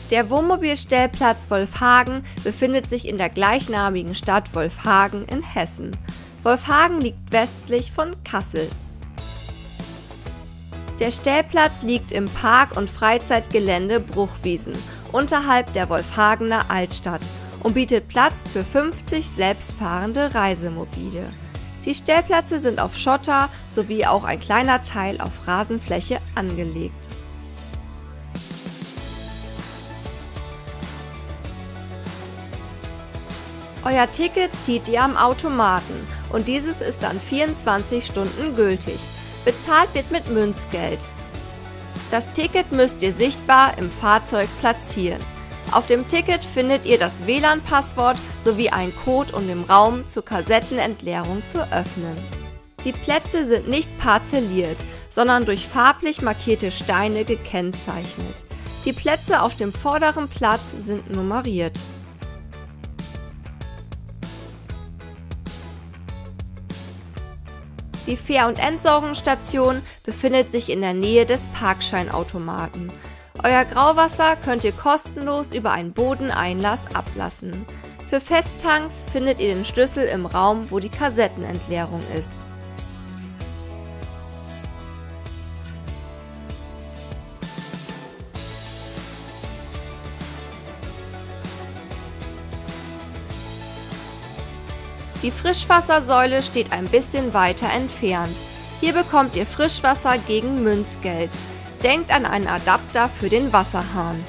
Der Wohnmobilstellplatz Wolfhagen befindet sich in der gleichnamigen Stadt Wolfhagen in Hessen. Wolfhagen liegt westlich von Kassel. Der Stellplatz liegt im Park- und Freizeitgelände Bruchwiesen unterhalb der Wolfhagener Altstadt und bietet Platz für 50 selbstfahrende Reisemobile. Die Stellplätze sind auf Schotter sowie auch ein kleiner Teil auf Rasenfläche angelegt. Euer Ticket zieht ihr am Automaten und dieses ist dann 24 Stunden gültig. Bezahlt wird mit Münzgeld. Das Ticket müsst ihr sichtbar im Fahrzeug platzieren. Auf dem Ticket findet ihr das WLAN-Passwort sowie einen Code, um den Raum zur Kassettenentleerung zu öffnen. Die Plätze sind nicht parzelliert, sondern durch farblich markierte Steine gekennzeichnet. Die Plätze auf dem vorderen Platz sind nummeriert. Die Fähr- und Entsorgungsstation befindet sich in der Nähe des Parkscheinautomaten. Euer Grauwasser könnt ihr kostenlos über einen Bodeneinlass ablassen. Für Festtanks findet ihr den Schlüssel im Raum, wo die Kassettenentleerung ist. Die Frischwassersäule steht ein bisschen weiter entfernt. Hier bekommt ihr Frischwasser gegen Münzgeld. Denkt an einen Adapter für den Wasserhahn.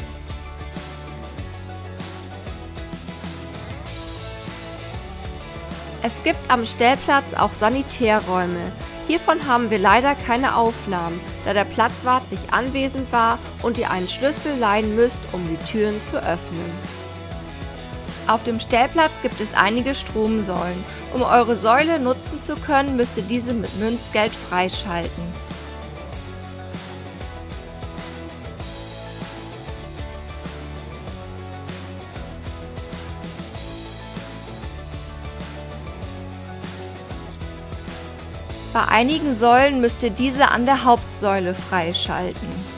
Es gibt am Stellplatz auch Sanitärräume. Hiervon haben wir leider keine Aufnahmen, da der Platzwart nicht anwesend war und ihr einen Schlüssel leihen müsst, um die Türen zu öffnen. Auf dem Stellplatz gibt es einige Stromsäulen. Um eure Säule nutzen zu können, müsst ihr diese mit Münzgeld freischalten. Bei einigen Säulen müsst ihr diese an der Hauptsäule freischalten.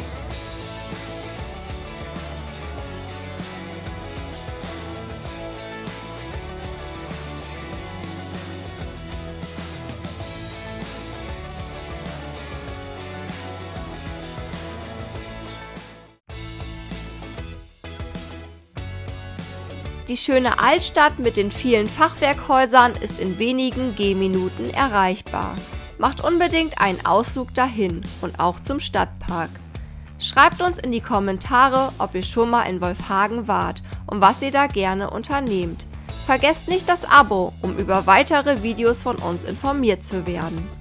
Die schöne Altstadt mit den vielen Fachwerkhäusern ist in wenigen Gehminuten erreichbar. Macht unbedingt einen Ausflug dahin und auch zum Stadtpark. Schreibt uns in die Kommentare, ob ihr schon mal in Wolfhagen wart und was ihr da gerne unternehmt. Vergesst nicht das Abo, um über weitere Videos von uns informiert zu werden.